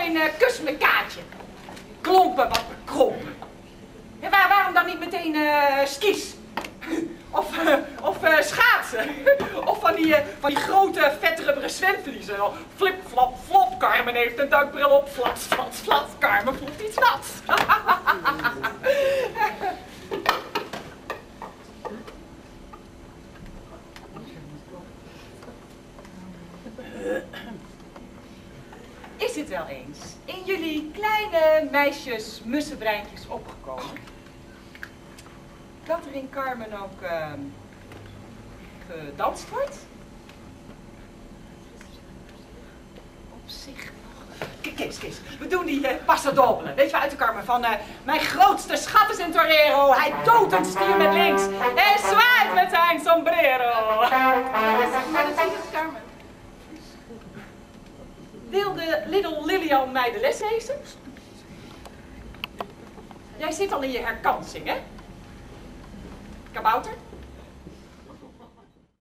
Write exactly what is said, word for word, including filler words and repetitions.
meteen uh, kus me kaartje. Klompen wat bekrompen. En waar, waarom dan niet meteen uh, skis? Of, uh, of uh, schaatsen. Of van die, uh, van die grote vetrubberen zwemvliezen. Flip, flap, flop. Carmen heeft een duikbril op. Flats, flats, flats. Carmen voelt iets nats. Is het wel eens in jullie kleine meisjes mussenbreintjes opgekomen dat er in Carmen ook uh, gedanst wordt? Op zich nog. Kees, Kees, we doen die uh, passo doble. Weet je wel, uit de Carmen van uh, mijn grootste schat is een torero. Hij doodt een stier met links en zwaait met zijn sombrero. Maar dat zie je als Carmen. Wilde Little Lilian mij de les lezen? Jij zit al in je herkansing, hè? Kabouter?